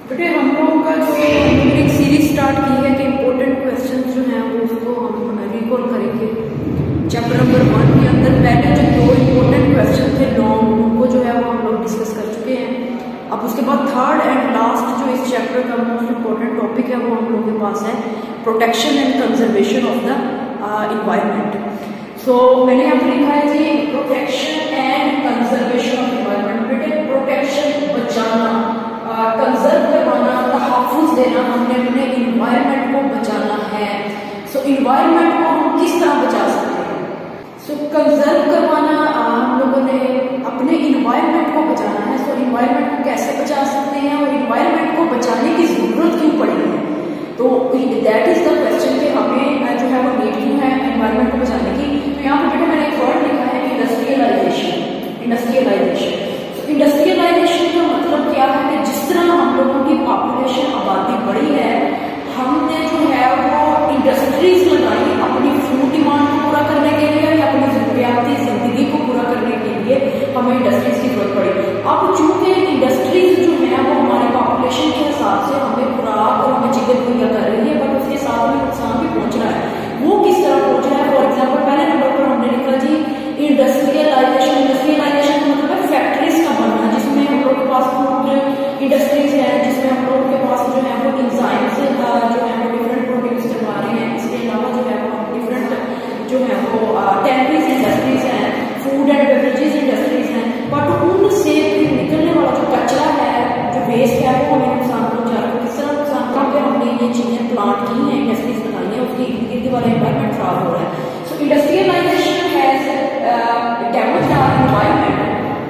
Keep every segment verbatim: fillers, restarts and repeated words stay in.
बेटे हम लोगों का जो एक सीरीज स्टार्ट की है कि इम्पोर्टेंट क्वेश्चन जो हैं वो उसको हम रिकॉल करेंगे। चैप्टर नंबर वन के अंदर पहले जो दो इम्पोर्टेंट क्वेश्चन थे लॉन्ग, उनको जो है वो हम लोग डिस्कस कर चुके हैं। अब उसके बाद थर्ड एंड लास्ट जो इस चैप्टर का मोस्ट इम्पोर्टेंट टॉपिक है वो हम लोगों के पास है protection and conservation of the environment. So मैंने यहाँ पर लिखा है जी protection and conservation of environment. बेटे प्रोटेक्शन बचाना, कंजर्व करवाना, तहफ़्फ़ुज़ देना, हमने अपने इन्वायरमेंट को बचाना है। सो so, इन्वायरमेंट को हम किस तरह बचा सकते हैं? सो so, कंजर्व करवाना, हम लोगों ने अपने इन्वायरमेंट को बचाना है। सो so, इन्वायरमेंट को कैसे बचा सकते हैं और इन्वायरमेंट को बचाने की ज़रूरत क्यों पड़ी है? तो दैट इज़ द क्वेश्चन कि हमें जो है वो नीड क्यों है इन्वायरमेंट को बचाने की। तो यहाँ पर बेटा मैंने एक वर्ड लिखा है इंडस्ट्रियलाइजेशन। इंडस्ट्रियलाइजेशन इंडस्ट्रियलाइजेशन का मतलब क्या है कि जिस तरह हम लोगों की पॉपुलेशन आबादी बढ़ी है, हमने जो है वो इंडस्ट्रीज लगाई अपनी फूड डिमांड को पूरा करने के लिए या अपनी ज़रूरियाती ज़िंदगी को पूरा करने के लिए हमें इंडस्ट्रीज की जरूरत पड़ी। अब चूंकि इंडस्ट्रीज जो है वो हमारी पॉपुलेशन के हिसाब से हमें खुराक और हमें चीजें मुहैया कर रही है, बट उसके साथ में नुकसान भी पहुंच रहा है। वो किस तरह पहुंच रहा है? फॉर एग्जाम्पल पहले नंबर पर हमने लिखा जी इंडस्ट्रियलाइजेशन। इंडस्ट्रियलाइजेशन का मतलब है फैक्ट्रीज का बनना, जिसमें हम लोग के पास फूड इंडस्ट्रीज है, जिसमें हम लोगों के पास जो है वो इंजाइम्स जो है वो डिफरेंट प्रोड्यूस करवा रहे हैं। इसके अलावा जो है वो डिफरेंट जो है वो टेम्परीज इंडस्ट्रीज हैं, फूड एंड बेवरेजेस इंडस्ट्रीज हैं, बट उनसे निकलने वाला जो कचरा है, जो वेस्ट है, वो हमें नुकसान पहुंचा रहा है। किस तरह नुकसान पहुंचा? हमने ये चीजें प्लांट की हैं, इंडस्ट्रीज बनाई है, उसकी इर्द गिर्द वाला एनवायरमेंट खराब हो रहा है। So industrialisation has damaged our environment.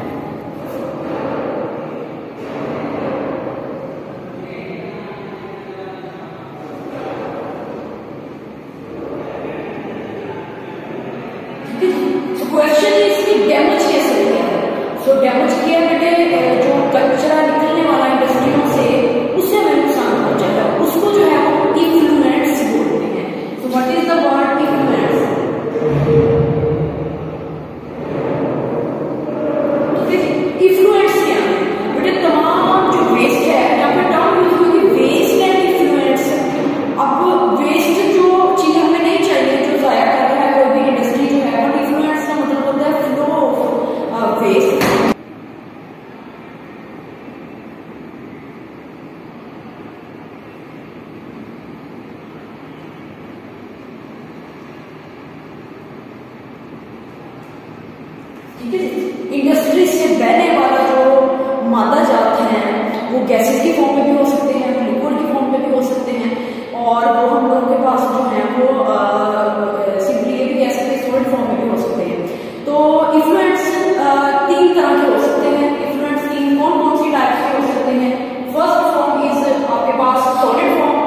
Question is कि डैमेज कैसे किया है? सो डैमेज किया बेटे जो कचरा निकलने वाला इंडस्ट्रियों से, उससे हमें नुकसान पहुंचा है, उसको जो है वो इफ्लुएंट्स बोलते हैं। So what is the word effluents? Effluents क्या है बेटे? तमाम जो वेस्ट है, यहाँ पे टर्म यूज होगी वेस्ट एंड इफ्लुएंट्स। अब वेस्ट जो चीज हमें नहीं चाहिए, जो जाया कर रहा है कोई भी इंडस्ट्री जो है, बट इफ्लुएंट्स का मतलब होता है फ्लो ऑफ वेस्ट। इंडस्ट्री से बहने वाला जो मादा जात है वो गैसेस की फॉर्म में भी हो सकते हैं, लिक्विड की फॉर्म में भी हो सकते हैं, और वो हम लोगों के पास जो है वो सिंपली ये भी कह सकते हैं सॉलिड फॉर्म में भी हो सकते हैं। तो इफ्लुएंट्स तीन तरह के हो सकते हैं। इफ्लुएंट्स तीन कौन कौन सी टाइप के हो सकते हैं? फर्स्ट फॉर्म इज आपके पास सॉलिड फॉर्म।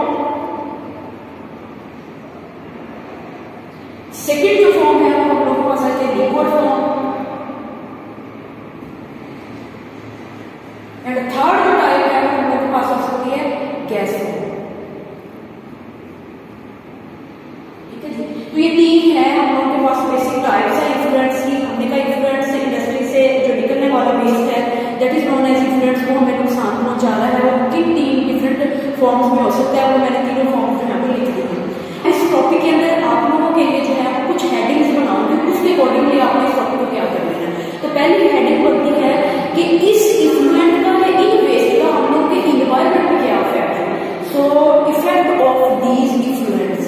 सेकेंड जो फॉर्म है वो हम लोगों के पास आती है लिक्विड फॉर्म। एंड थर्ड जो टाइप है वो हम लोगों के पास हो सकती है गैस फॉर्म। ठीक है जी, तो ये तीन है हम लोगों के पास बेसिक टाइप्स है इफ्लुएंट्स की। हमने कहा इफ्लुएंट्स इंडस्ट्री से जो निकलने वाला वेस्ट है that is known as effluents, वो हमें नुकसान पहुंचा रहा है। वो किन तीन डिफरेंट फॉर्म्स में हो सकता है, वो मैंने तीनों फॉर्म्स जो है वो लिख दी है। इस टॉपिक के अंदर आप लोगों के लिए जो है कुछ हेडिंग्स बनाऊंगी, उसके अकॉर्डिंगली आपने इस टॉपिक को क्या कर लेना है। तो पहली हेडिंग बनती है कि इस इफ्लुएंट का या इन वेस्ट का हम लोग के इन्वायरमेंट पर क्या इफेक्ट है। So effect of these effluents.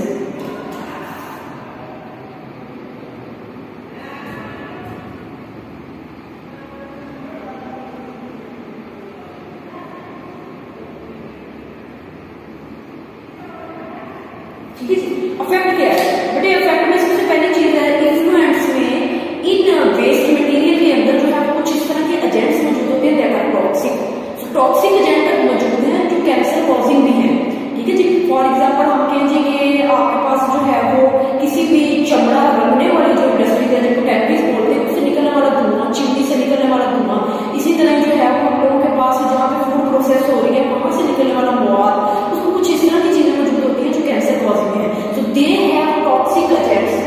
ठीक है जी, इफेक्ट क्या है बेटे? इफेक्ट में सबसे पहली चीज है इन्फ्लुएंस में इन वेस्ट मटेरियल के अंदर जो है कुछ इस तरह के एजेंट्स मौजूद होते हैं that are toxic. Toxic agent मौजूद हैं जो कैंसर कॉजिंग भी है। ठीक है जी, फॉर एग्जाम्पल हम कहेंगे कि आपके पास जो है वो किसी भी चमड़ा रंगने वाली जो इंडस्ट्री है जिनको टेम्परीज बोलते हैं, उससे निकलने वाला धुआं, चिमनी से निकलने वाला धुआं, इसी तरह जो है वो हम लोगों के पास जहाँ पे फूड प्रोसेस हो रही है वहां से निकलने वाला मवाद, उसको कुछ इस तरह की चीजें मौजूद होती है जो कैंसर कॉजिंग है। So they have toxic agents.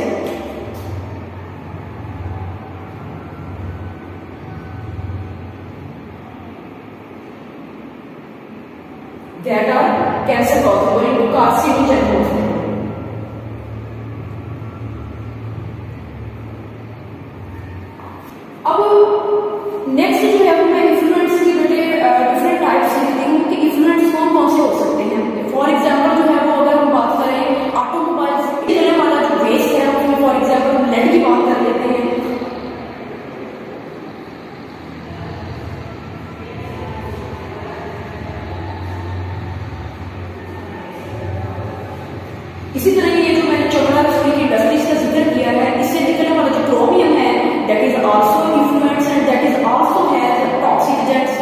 That are cancer causing और इनको कार्सिनोजेन बोलते हैं। अब नेक्स्ट जो है वो मैं इन्फ्लुएंस की बेटे डिफरेंट टाइप्स लिखती हूँ कि इन्फ्लुएंस कौन कौन से हो सकते हैं। फॉर एग्जाम्पल जो है वो अगर हम बात करें ऑटोमोबाइल से चलने वाला जो वेस्ट है उसमें फॉर एग्जाम्पल हम लेड की बात कर लेते हैं। इसी तरह ये जो मैंने चमड़ा रसोई की इंडस्ट्रीज का जिक्र किया है, इससे निकलने वाला जो क्रोमियम है that is also influence and that is also has toxic agents.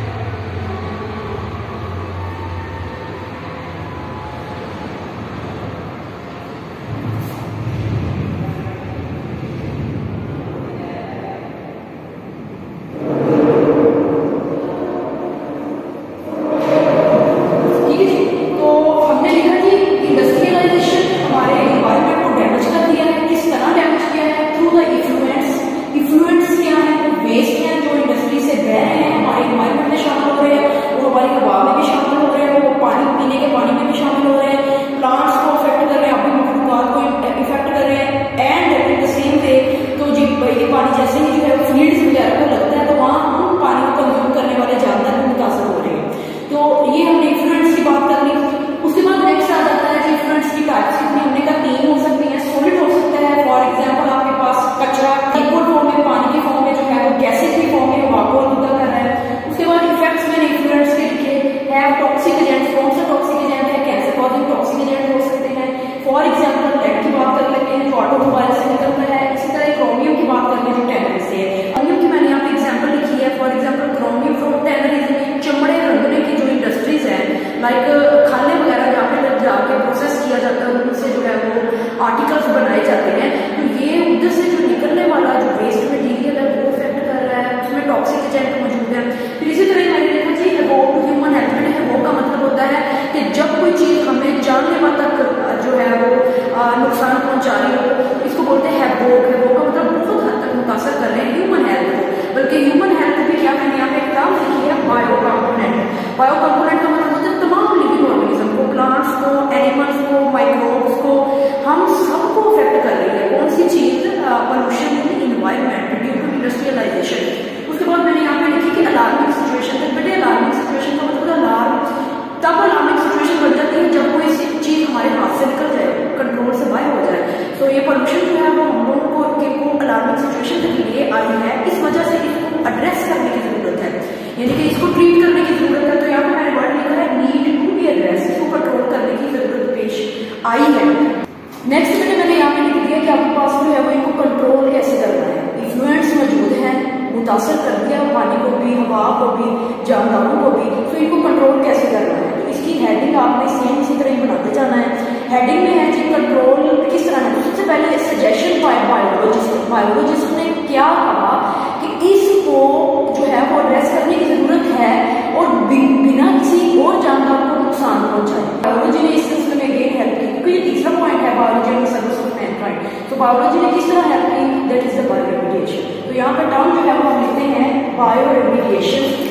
Like खाने वगैरह जहाँ पे जाके प्रोसेस किया जाता है उनसे जो है वो आर्टिकल्स बनाए जाते हैं, तो ये उधर से जो निकलने वाला जो वेस्ट मटेरियल है वो इफेक्ट कर रहा है, उसमें टॉक्सिक एजेंट मौजूद है। फिर इसी तरह मैंने देखा जी एवोक ह्यूमन हेल्थ में एवोक का मतलब होता है कि जब कोई चीज हमें जानलेवा तक जो है वो नुकसान पहुंचा रही हो, इसको बोलते हैं एवोक। एवोक का मतलब बहुत हद तक मुतासर कर रहे हैं ह्यूमन हेल्थ को, बल्कि ह्यूमन हेल्थ भी क्या मैंने यहाँ पे एक टर्म लिखी है बायो कंपोनेंट। बायो कंपोनेंट का मतलब तमाम लिविंग ऑर्गेनिज्म को, प्लांट्स को, एनिमल्स को, माइक्रोब्स को, हम सबको अफेक्ट कर रही है कौन सी चीज, pollution in environment due to industrialisation. उसके बाद मैंने यहाँ पे लिखी कि अलार्मिंग सिचुएशन। तो बेटे अलार्मिंग सिचुएशन का मतलब अलार्म तब अलार्मिंग सिचुएशन बन जाती है जब कोई चीज हमारे हाथ से निकल जाए, कंट्रोल से बाहर हो जाए। तो ये पोल्यूशन जो है वो हम लोगों को को अलार्मिंग सिचुएशन के लिए आई है, इस वजह से इसको एड्रेस करने की जरूरत है, यानी कि इसको ट्रीट करने की जरूरत है। तो यहाँ पे मैंने वर्ड लिखा है नीड टू बी एड्रेस, इसको कंट्रोल करने की जरूरत पेश आई है। नेक्स्ट मैंने मैंने यहाँ पे लिख दिया कि आपके पास जो है वो इनको कंट्रोल कैसे करना है। इन्फ्लुएंस मौजूद है, मुतासर कर दिया पानी को भी, हवा को भी, जानदारों को भी, तो इनको कंट्रोल कैसे करना है। तो इसकी हेडिंग आपने सेम इसी तरह ही बनाते जाना है। हेडिंग में है जी कंट्रोल किस तरह है। सबसे पहले सजेशन बायोलॉजिस्ट बायोलॉजिस्ट ने क्या कहा कि इसको जो है वो एड्रेस करने की जरूरत है और बिना किसी और जानदार को नुकसान पहुंचाए। बायोलॉजी ने इस सिलसिले में अगेन हेल्प की, क्योंकि ये तीसरा पॉइंट है बायोलॉजी में सर्विस ऑफ मैनकाइंड। तो बायोलॉजी ने किस तरह हेल्प की, दैट इज द बायोरेमिडिएशन। तो यहाँ पर टर्म जो है वो हम लिखते हैं बायोरेमिडिएशन।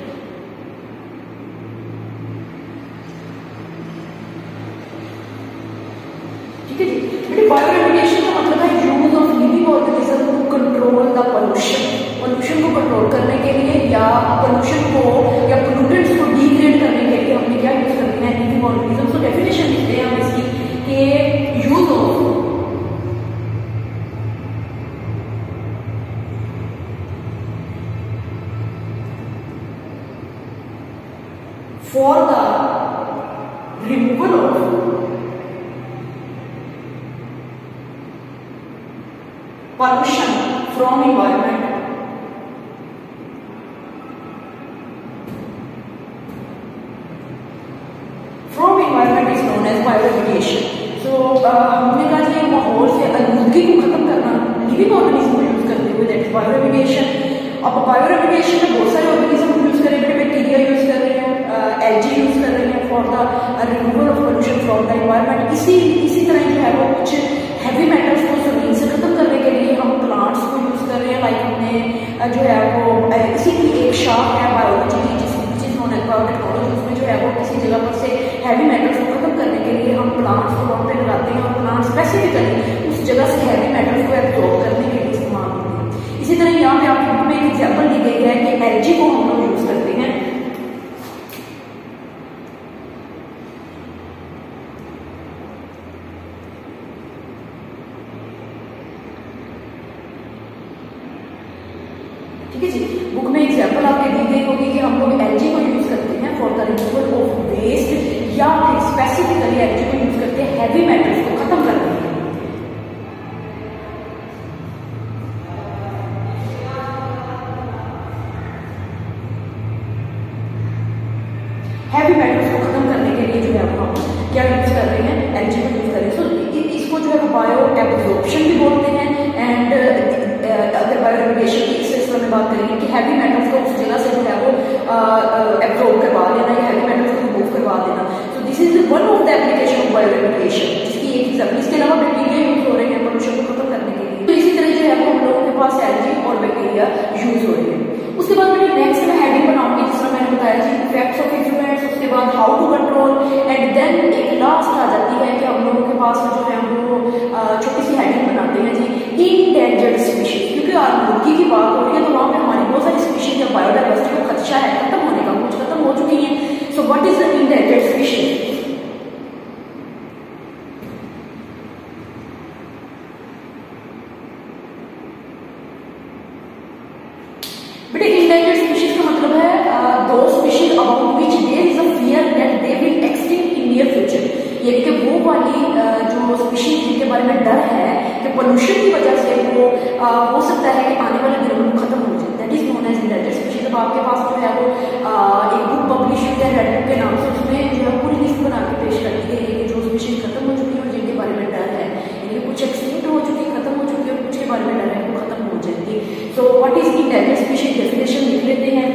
ठीक है जी, बायोरेमिडिएशन का मतलब है use of living organism to control the pollution. Pollution को कंट्रोल करने के लिए या पोल्यूशन को या पोल्यूटेंट्स को डिग्रेड करने के लिए हमने क्या यूज करते हैं, लिविंग ऑर्गेनिज्म। तो डेफिनेशन लिखते हैं हम इसकी कि use of for the removal of pollution from environment from environment is known as bioremediation. So हमने कहा कि माहौल से आलूदगी को खत्म करना लिविंग ऑर्गेनिज्म को यूज करते हुए, दैट इज बायोरेमिडिएशन। अब बायोरेमिडिएशन में बहुत सारे ऑर्गेनिज्म यूज कर रहे हैं, बैक्टीरिया यूज कर रहे हैं, एल्गी यूज कर रहे हैं for the removal of pollution from the environment. इसी इसी तरह जो है वो कुछ हैवी मेटल्स को जमीन से खत्म करने के लिए हम प्लांट्स को यूज कर रहे हैं। लाइक हमने जो है वो इसी की एक शाख है बायोलॉजी की जिस नोन एज टेक्नोलॉजी, उसमें जो है वो किसी जगह पर से हैवी मेटल्स को खत्म करने के लिए हम प्लांट्स को वहाँ पे लगाते हैं और प्लांट स्पेसिफिकली उस जगह से हैवी मेटल्स को एब्जॉर्ब करने के लिए इस्तेमाल होते हैं। इसी तरह यहाँ पे आपको में एक एग्जाम्पल दी गई है कि एलजी को हम लोग यूज करते हैं। ठीक है जी, बुक में एग्जाम्पल आपके दी गई होगी कि हम लोग एलजी को यूज करते हैं for the removal of waste, या फिर स्पेसिफिकली एलजी को यूज करते हैं हैवी मेटल्स को खत्म करने के लिए। हैवी मेटल्स को खत्म करने के लिए जो है हम क्या यूज कर रहे हैं, एलजी को यूज कर रहे हैं। सो इसको जो है बायो एब्जॉर्प्शन भी बोलते हैं। एंड अगर बायो रेडिएशन की सिलसिले में बात करेंगे कि हैवी मेटल्स को उस जगह से जो है वो एब्जॉर्ब करवा देना या हैवी मेटल्स को रिमूव करवा देना। So this is one of the application of bio radiation, जिसकी एक एग्जाम्पल। इसके अलावा बैक्टीरिया यूज हो रहे हैं पोल्यूशन को खत्म करने के लिए। तो इसी तरह जो है वो हम लोगों के पास एलजी और बैक्टीरिया यूज हो रही है। उसके बाद मैंने नेक्स्ट में हेडिंग बनाऊंगी, जिस तरह मैंने बताया जी इफेक्ट्स ऑफ इफ्लुएंस, उसके बाद how to control, and then एक लास्ट आ जाती है कि हम लोगों के पास जो है वो छोटी सी हेडिंग बनाते हैं जी इंडेंजर्ड स्पीशीज, क्योंकि आलूगी की बात हो रही है तो वहां पे हमारी बहुत सारी स्पीशीज या बायोडाइवर्सिटी को खदशा है खत्म होने का, कुछ खत्म हो चुकी है। So what is the endangered species? बेटे इंडेंजर्ड स्पीशीज का मतलब है दो species about which there is a fear that they will extinct in near future, यानी कि वो वाली जो स्पीशीज जिनके बारे में डर है कि पोल्यूशन की वजह से वो हो सकता है कि आने वाले दिनों में खत्म हो जाए, that is known as endangered species. अब आपके पास जो है वो एक बुक पब्लिश हुई है रेड बुक के नाम से, उसमें जो है पूरी लिस्ट बना के पेश कर दी गई है कि जो स्पीशीज खत्म हो चुकी है और जिनके बारे में डर है, यानी कुछ एक्सटिंक्ट हो चुकी है, खत्म हो चुकी है, और कुछ के बारे में डर है वो खत्म हो जाएंगी। So what is endangered species definition लिख लेते हैं।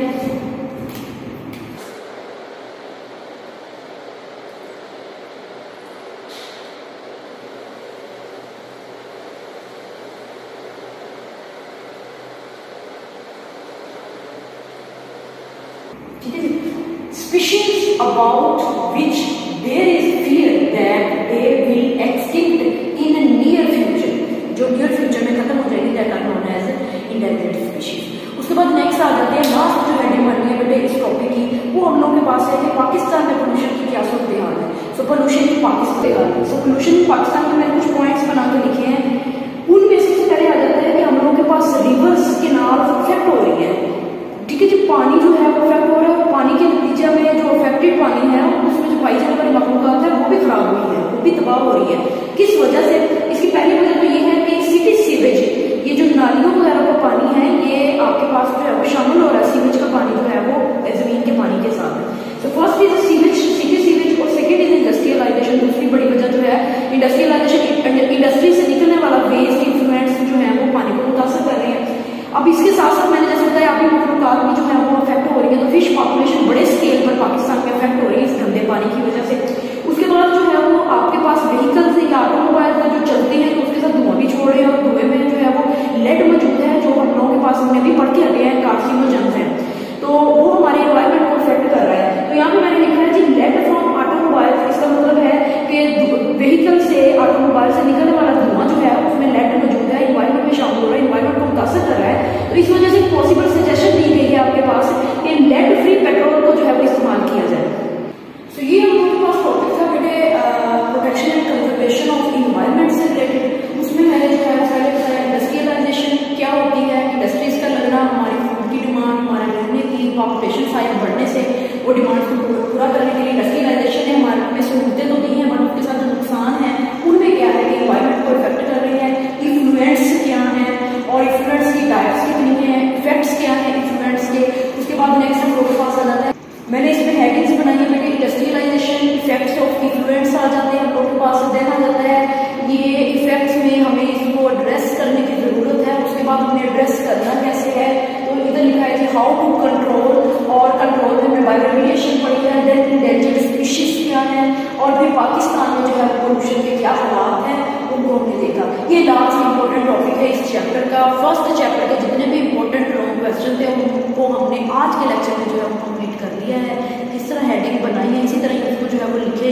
Species about which there is fear that they will extinct in the near future, जो near future में खत्म हो जाएगी, that are known as endangered species। उसके बाद नेक्स्ट आ जाते हैं, लास्ट जो हेडिंग बन गई बेटे इस टॉपिक की, वो हम लोगों के पास है कि पाकिस्तान में पोल्यूशन की क्या सूरत हाल है। सो पोल्यूशन की पाकिस्तान सो पोल्यूशन की पाकिस्तान में मैंने कुछ पॉइंट्स बना के लिखे हैं। उनमें सबसे पहले आ जाता है कि हम लोगों के पास रिवर्स केनाल इफेक्ट हो रही है। ठीक है जी, पानी जो है वो इफेक्ट हो रहा है, पानी के नतीजे में जो अफेक्टेड पानी है उसमें जो पाई जाने वाली मखलूकात है वो भी खराब हुई है, वो भी तबाह हो रही है। किस वजह से? इसकी पहली वजह तो ये है कि सिटी सीवेज, ये जो नालियों वगैरह का पानी है ये आपके पास जो है वो शामिल हो रहा है, सीवेज का पानी जो है वो जमीन के पानी के साथ। So first is sewage, city sewage, और सेकेंड इज इंडस्ट्रियलाइजेशन। दूसरी बड़ी वजह जो है इंडस्ट्रियलाइजेशन, इंडस्ट्री से निकलने वाला वेस्ट इन्फ्लुएंस जो है वो पानी को मुतासर कर रहे हैं। अब इसके साथ साथ मैंने जैसे बताया अभी मखलूकात भी जो है वो अफेक्ट हो रही है, तो फिश पॉपुलेशन बड़े स्केल पर पाकिस्तान में अफेक्ट हो रही है इस गंदे पानी की वजह से। उसके बाद जो है वो आपके पास व्हीकल्स या ऑटोमोबाइल का जो चलते हैं तो उसके साथ धुआं भी छोड़ रहे हैं, और धुएं में जो है वो लेड मौजूद है, जो हम लोगों के पास हमने अभी पढ़ के आगे हैं कार्सिनोजेंस हैं, तो वो हमारे एनवायरमेंट को अफेक्ट कर रहा है। तो यहाँ पे मैंने लिखा है जी लेड फ्रॉम ऑटोमोबाइल, इसका मतलब है कि व्हीकल से ऑटोमोबाइल से निकलने वाला धुआं जो है उसमें लेड मौजूद है, एनवायरमेंट में शामिल हो रहा है, एनवायरमेंट को मुतासर कर रहा है। तो इस वजह से पॉसिबल सजेशन दी गई है आपके पास कि लेड फ्री पेट्रोल को जो है वो इस्तेमाल किया जाए। सो so, ये हम लोगों के पास टॉपिक था बेटे protection and conservation of environment से रिलेटेड। उसमें मैंने जो है पहले बताया इंडस्ट्रियलाइजेशन क्या होती है, इंडस्ट्रीज का लगना हमारी फूड की डिमांड, हमारे रहने की पॉपुलेशन साइज बढ़ने से वो डिमांड को पूरा करने के लिए इंडस्ट्रियलाइजेशन है, हमारे में सहूलतें तो दी हैं बट उनके साथ जो नुकसान है उनमें क्या है कि इन्वायरमेंट को इफेक्ट कर रही है, इन्फ्लुएंस क्या है और इन्फ्लुएंस की टाइप्स कितनी है, इफेक्ट्स क्या है इन्फ्लुएंस के। उसके बाद नेक्स्ट हम लोग के पास आ जाता है, मैंने इसमें हेडिंग्स बनाई है बेटे इंडस्ट्रियलाइजेशन, इफेक्ट्स ऑफ इन्फ्लुएंस आ जाते हैं हम लोग के पास। देन आ जाता है ये इफेक्ट्स में हमें इसको एड्रेस करने की जरूरत है, उसके बाद हमें एड्रेस करना कैसे है, तो इधर लिखा है कि हाउ टू कंट्रोल, और कंट्रोल में हमने बायो रेडिएशन पढ़ी है, देन इंडेंजर्ड स्पीशीज क्या है, और फिर पाकिस्तान में जो है पोल्यूशन के क्या हालात हैं उनको हमने देखा। ये लास्ट इंपॉर्टेंट टॉपिक है इस चैप्टर का। फर्स्ट चैप्टर के जितने भी इंपॉर्टेंट लॉन्ग क्वेश्चन थे उनको हमने आज के लेक्चर में जो है कंप्लीट कर लिया है। किस तरह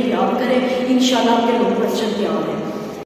याद करें, इंशाल्लाह आपके लॉन्ग क्वेश्चन तैयार हैं।